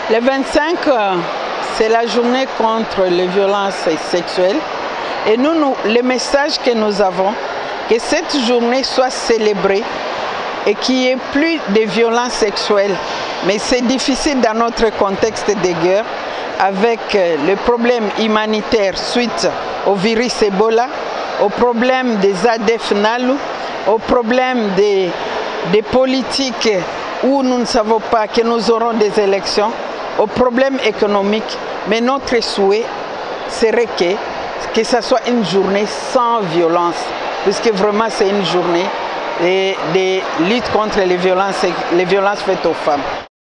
Le 25, c'est la journée contre les violences sexuelles. Et nous, le message que nous avons, que cette journée soit célébrée et qu'il n'y ait plus de violences sexuelles. Mais c'est difficile dans notre contexte de guerre, avec le problème humanitaire suite au virus Ebola, au problème des ADF NALU, au problème des politiques où nous ne savons pas que nous aurons des élections, au problème économique. Mais notre souhait serait que ce soit une journée sans violence, puisque vraiment c'est une journée de lutte contre les violences faites aux femmes.